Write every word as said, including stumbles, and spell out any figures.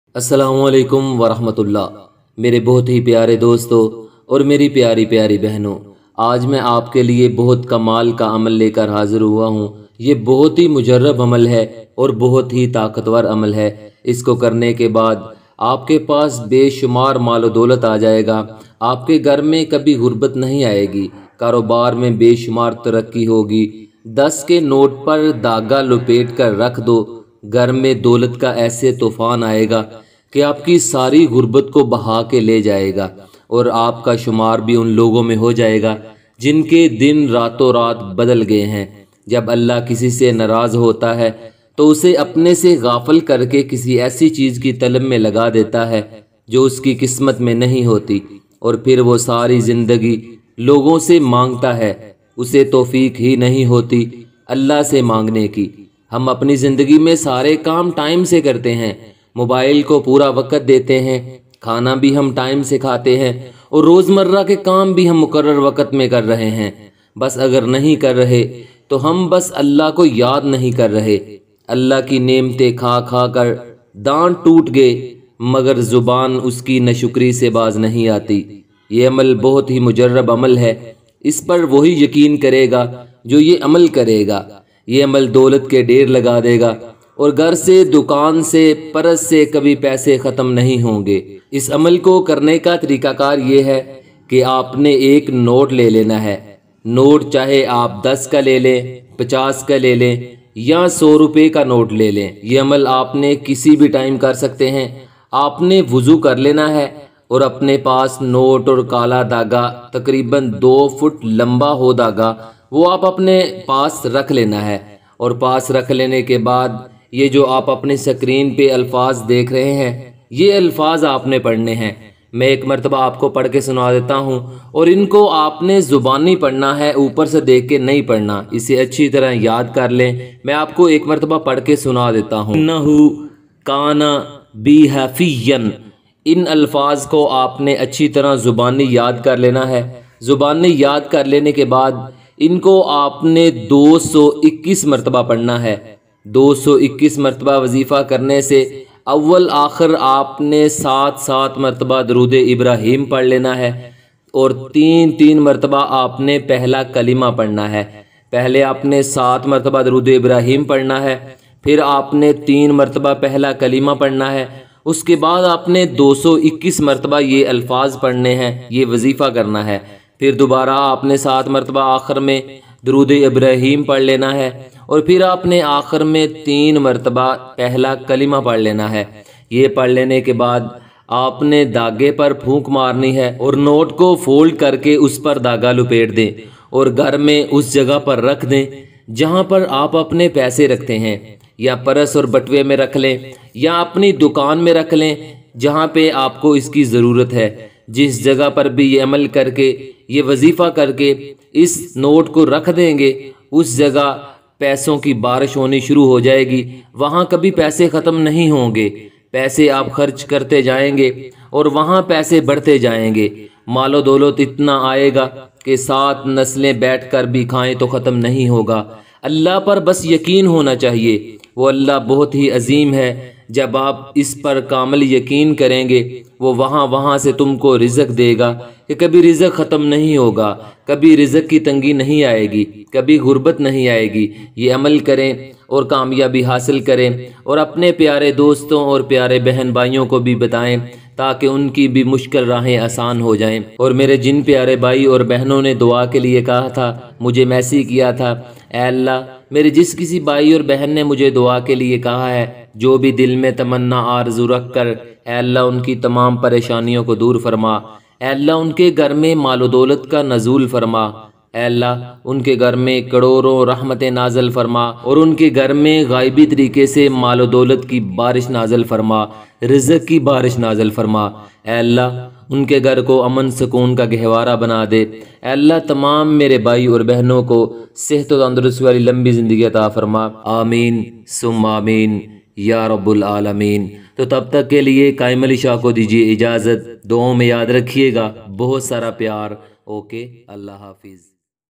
अस्सलामुअलैकुम वरहमतुल्लाह। मेरे बहुत ही प्यारे दोस्तों और मेरी प्यारी प्यारी बहनों, आज मैं आपके लिए बहुत कमाल का अमल लेकर हाजिर हुआ हूँ। ये बहुत ही मुजर्रब अमल है और बहुत ही ताकतवर अमल है। इसको करने के बाद आपके पास बेशुमार मालो दौलत आ जाएगा। आपके घर में कभी गुर्बत नहीं आएगी, कारोबार में बेशुमार तरक्की होगी। दस के नोट पर धागा लुपेट कर रख दो, घर में दौलत का ऐसे तूफान आएगा कि आपकी सारी गुर्बत को बहा के ले जाएगा और आपका शुमार भी उन लोगों में हो जाएगा जिनके दिन रातों रात बदल गए हैं। जब अल्लाह किसी से नाराज़ होता है तो उसे अपने से गाफिल करके किसी ऐसी चीज़ की तलब में लगा देता है जो उसकी किस्मत में नहीं होती, और फिर वो सारी ज़िंदगी लोगों से मांगता है। उसे तौफीक ही नहीं होती अल्लाह से मांगने की। हम अपनी ज़िंदगी में सारे काम टाइम से करते हैं, मोबाइल को पूरा वक्त देते हैं, खाना भी हम टाइम से खाते हैं और रोज़मर्रा के काम भी हम मुकर्रर वक्त में कर रहे हैं। बस अगर नहीं कर रहे तो हम बस अल्लाह को याद नहीं कर रहे। अल्लाह की नेमतें खा खा कर दांत टूट गए, मगर ज़ुबान उसकी नशुक्री से बाज नहीं आती। ये अमल बहुत ही मुजर्रब अमल है। इस पर वही यकीन करेगा जो ये अमल करेगा। ये अमल दौलत के ढेर लगा देगा और घर से, दुकान से, परस से कभी पैसे ख़त्म नहीं होंगे। इस अमल को करने का तरीकाकार ये है कि आपने एक नोट ले लेना है। नोट चाहे आप दस का ले लें, पचास का ले लें या सौ रुपये का नोट ले लें। ये अमल आपने किसी भी टाइम कर सकते हैं। आपने वुज़ू कर लेना है और अपने पास नोट और काला धागा, तकरीबन दो फुट लंबा हो धागा, वो आप अपने पास रख लेना है। और पास रख लेने के बाद ये जो आप अपने स्क्रीन पे अल्फाज देख रहे हैं, ये अल्फाज आपने पढ़ने हैं। मैं एक मरतबा आपको पढ़ के सुना देता हूँ और इनको आपने ज़ुबानी पढ़ना है, ऊपर से देख के नहीं पढ़ना। इसे अच्छी तरह याद कर लें। मैं आपको एक मरतबा पढ़ के सुना देता हूँ। नहू काना बिहफियन, इन अल्फाज को आपने अच्छी तरह ज़ुबानी याद कर लेना है। ज़ुबानी याद कर लेने के बाद इनको आपने दो सौ इक्कीस मरतबा पढ़ना है। दो सौ इक्कीस मरतबा वजीफ़ा करने से अव्वल आखिर आपने सात सात मरतबा दरूद इब्राहीम पढ़ लेना है और तीन तीन मरतबा आपने पहला कलिमा पढ़ना है। पहले आपने सात मरतबा दरूद इब्राहीम पढ़ना है, फिर आपने तीन मरतबा पहला कलिमा पढ़ना है, उसके बाद आपने दो सौ इक्कीस मरतबा ये अल्फाज पढ़ने हैं, ये वजीफ़ा करना है। फिर दोबारा आपने सात मरतबा आखिर में दरूद इब्राहीम पढ़ लेना है और फिर आपने आखिर में तीन मरतबा पहला कलिमा पढ़ लेना है। ये पढ़ लेने के बाद आपने धागे पर फूंक मारनी है और नोट को फोल्ड करके उस पर धागा लुपेट दें और घर में उस जगह पर रख दें जहाँ पर आप अपने पैसे रखते हैं, या परस और बटुए में रख लें या अपनी दुकान में रख लें जहाँ पे आपको इसकी ज़रूरत है। जिस जगह पर भी ये अमल करके, ये वजीफ़ा करके इस नोट को रख देंगे, उस जगह पैसों की बारिश होनी शुरू हो जाएगी। वहाँ कभी पैसे ख़त्म नहीं होंगे। पैसे आप खर्च करते जाएंगे और वहाँ पैसे बढ़ते जाएंगे। मालो दौलत इतना आएगा कि सात नस्लें बैठकर भी खाएं तो ख़त्म नहीं होगा। अल्लाह पर बस यकीन होना चाहिए। वो अल्लाह बहुत ही अजीम है। जब आप इस पर कामिल यकीन करेंगे, वो वहाँ वहाँ से तुमको रिज़्क़ देगा कि कभी रिज़्क़ ख़त्म नहीं होगा, कभी रिज़्क़ की तंगी नहीं आएगी, कभी गुर्बत नहीं आएगी। ये अमल करें और कामयाबी हासिल करें और अपने प्यारे दोस्तों और प्यारे बहन भाइयों को भी बताएं ताकि उनकी भी मुश्किल राहें आसान हो जाएं। और मेरे जिन प्यारे भाई और बहनों ने दुआ के लिए कहा था, मुझे मैसेज किया था, ऐ अल्लाह मेरे जिस किसी भाई और बहन ने मुझे दुआ के लिए कहा है, जो भी दिल में तमन्ना आरज़ू रख कर, ऐ अल्लाह उनकी तमाम परेशानियों को दूर फरमा। ऐ अल्लाह उनके घर में मालो दौलत का नज़ूल फरमा। ऐ अल्लाह उनके घर में करोड़ों रहमतें नाज़िल फरमा और उनके घर में गायबी तरीके से मालो दौलत की बारिश नाज़िल फरमा, रिज़्क़ की बारिश नाज़िल फरमा। ऐ अल्लाह उनके घर को अमन सुकून का गहवारा बना दे। ऐ अल्लाह तमाम मेरे भाई और बहनों को सेहत और तंदुरुस्ती वाली लंबी ज़िंदगी अता फरमा। आमीन सुम आमीन या रब्बुल आलमीन। तो तब तक के लिए कायम अली शाह को दीजिए इजाज़त। दुआओं में याद रखिएगा। बहुत सारा प्यार। ओके, अल्लाह हाफिज़।